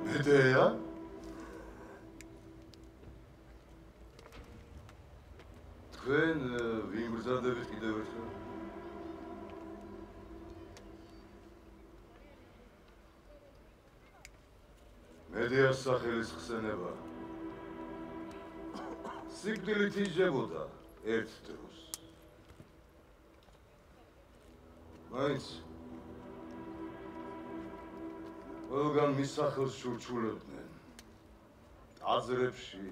მედეა? თქვენ ვინ გრძადებით კიდევ ერთხელ? მედეას სახელის ხსენება სიკვდილით იჯებოდა ერთ დროს. მაინც ყველგან მის სახელს შურჩულებდნენ. აზრებში,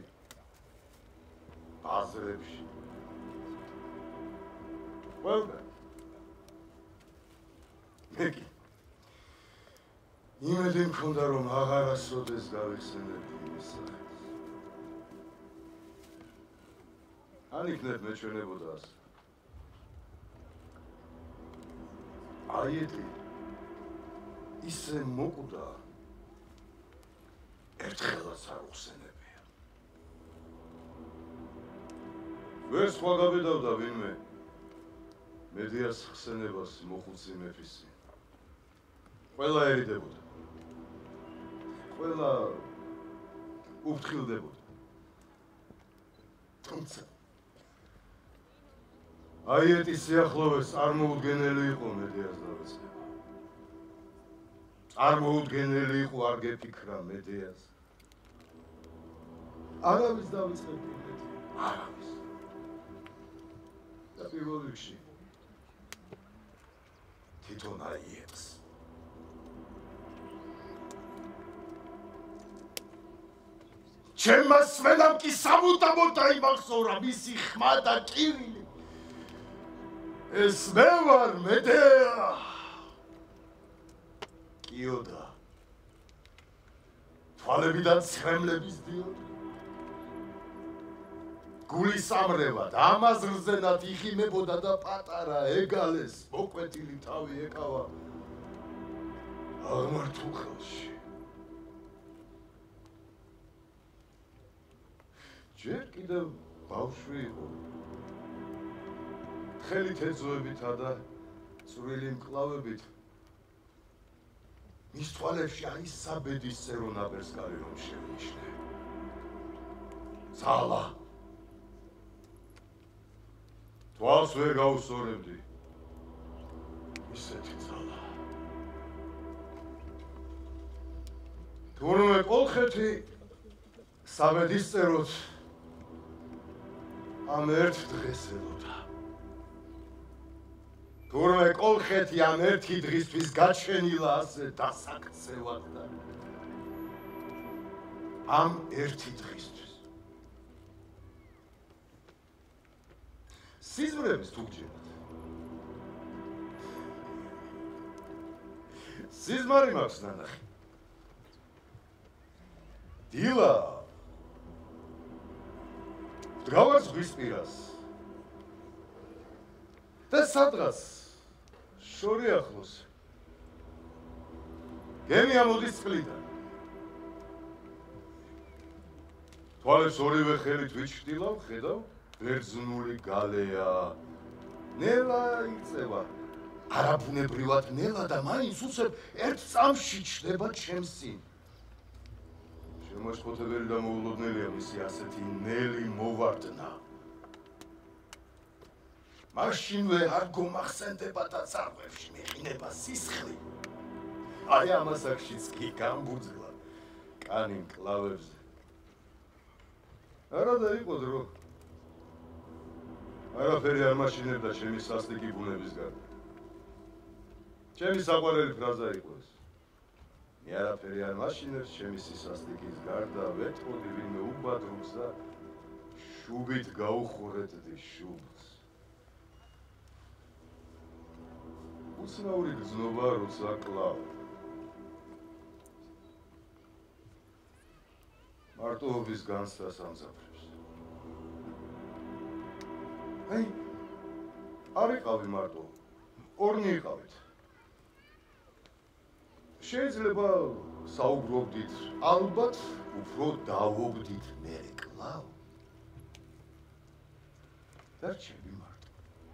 ბაზრებში. ყველგან. მე კი იმედი მქონდა, რომ აღარასოდეს გავიხსენებდი მის სახელს. ან იქნებ მეჩვენებოდა ასე. აიეტი ისე მოკვდა, ერთხელაც არ უხსენებია. ვერ სხვა გაბედავდა ვინმე მედეას ხსენებას მოხუცი მეფის წინ. ყველა ერიდებოდა. ყველა უფრთხილდებოდა. თუმცა აიეტის სიახლოვეს წარმოუდგენელი იყო მედეას დავეცდება. წარმოუდგენელი იყო, არ გეფიქრა მედეას. არავის დავეცდები მედეა. არავის. და პირველ რიგში თვითონ აიეტს. ჩემმა სვენამ კი სამუდამოდ დაიმახსოვრა მისი ხმა და კივილი. ეს მე ვარ მედეა. კიოდა. თვალებიდან ცხრემლების დიოდა. გულის ამრევად, ამაზრზენად იხიმებოდა და პატარა ეგალეს, მოკვეთილი თავი ეკავა აღმართულ ხელში. ჯერ კიდევ ბავშვი იყო. ხელით ეძოებითა და წვრილი მკლავებით მის თვალებში არის საბედის სერონაბერს გარი რომ შევნიშნე. ძალა. თვალს ვერ გაუსწორებდი. ისეთი ძალა. თურმე კოლხეთი საბედის წეროთ ამ ერთ დღეს ელოდა. თურმე კოლხეთი ამ ერთი დღისთვის გაჩენილა ასე დასაქცევად და ამ ერთი დღისთვის. სიზმრების თუ გჯერათ. სიზმარი მაქვს ნანახი. დილა დგავარ ზღვის პირას და სადღაც შორი ახლოს გემი ამოდის წყლიდან. თვალებს ორივე ხელით ვიჩრდილავ, ხედავ, ბერძნული გალეა. ნელა იწევა. არაბუნებრივად ნელა და მაინც უცებ ერთ წამში ჩნდება ჩემს წინ. შემაშფოთებელი და მოულოდნელია მისი ასეთი ნელი მოვარდნა. მაშინვე არ გომახსენდება და წარღვევში მეყინება სისხლი. აი ამას აქშიც კი გამბუძლა კანი მკლავებზე. არა და იყო დრო. არაფერი არ მაშინებდა ჩემი სასტიკი ბუნების გარდა. ჩემი საყვარელი ფრაზა იყო ეს. მე არაფერი არ მაშინებს ჩემი სასტიკის გარდა, ვეთყოდი ვინმე უბადრობს და შუბით გაუხურეთდი შუბს. უცნაური გზნობა როცა კლავ. მარტოობის განცდას ამზადებს. აი, არ იყავი მარტო, ორნი იყავით. შეიძლება საუბრობდით, ალბათ უფრო დავობდით მე კლავ. დარჩები მარტო.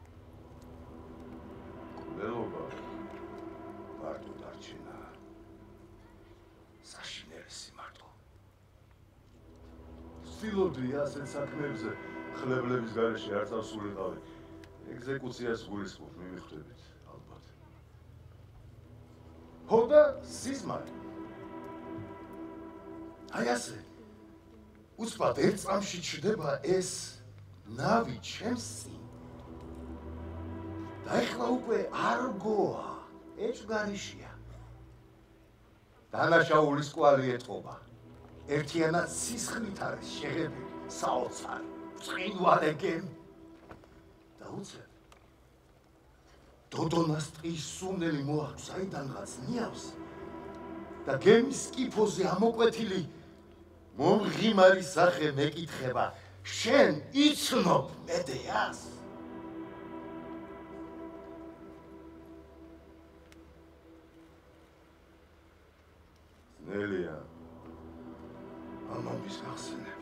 კვლელობა მარტო დარჩენა საშინელი სიმართლე. ვცდილობდი ასეთ საქმეებზე ხლებლების გარეშე არ წავსულიყავი. ეგზეკუციას გულისხმობ, მიმიხვდებით, ალბათ. ხო და სიზმარი. აი ასე. უცბად ერთ წამში ჩრდება ეს ნავი ჩემს წინ. და ეხლა უკვე არ გოა, ეჭვგარიშია. დანაშაულის კვალი ეტყობა. ერთიანად სისხლით არის შეღებილი, საოცარი, ბრწყინვალეგენ. და უცებ დოდონას ტყის სუნელი მოაქვს საიდანღაც ნიავს და გემის კიფოზე ამოკვეთილი მომღიმარი სახე მეკითხება, შენ იცნობ მედეას? ძნელია ამამის გახსენება.